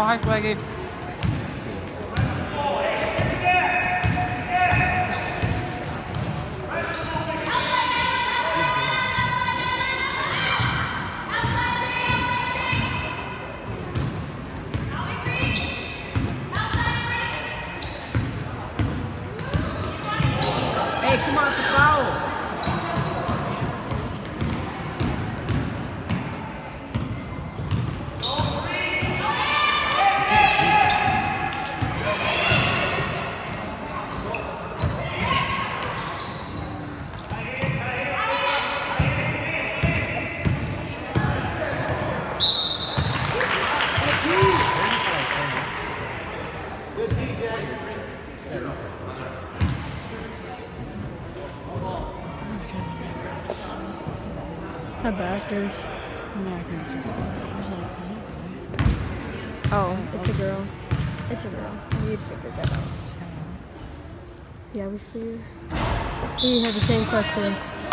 hi, Swaggy. Hey, come on, it's a foul. The backers. Oh, it's a girl. It's a girl. We figured that out. Yeah, we figured. We had the same question.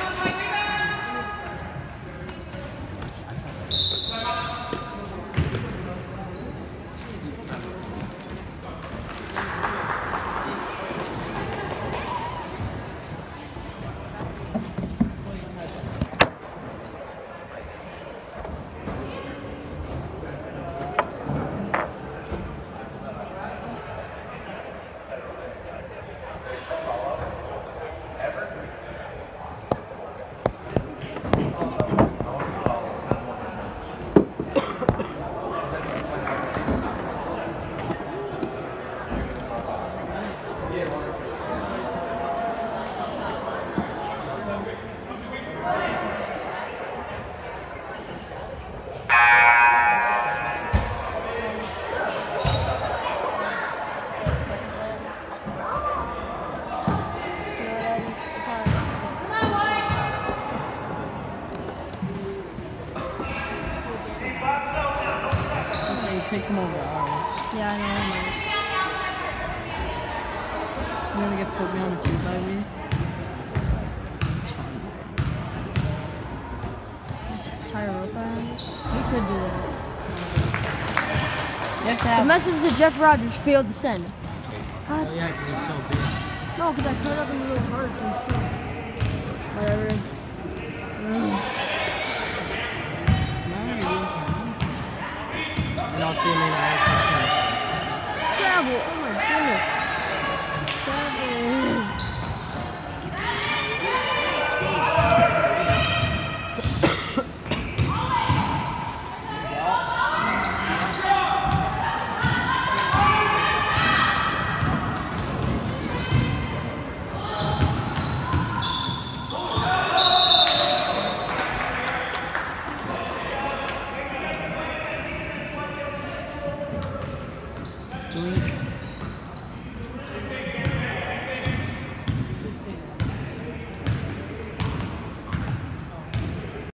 Take them over ours. Yeah, I know. You want to get put me on the tube by me? It's fine. Just tie a rope on him. We could do that. You have to The have... message to Jeff Rogers failed to send. Oh yeah, because it's so big. No, because I cut it up into little parts and stuff. Whatever. And I'll see him in the ice. Travel. Oh my goodness. Travel. Doing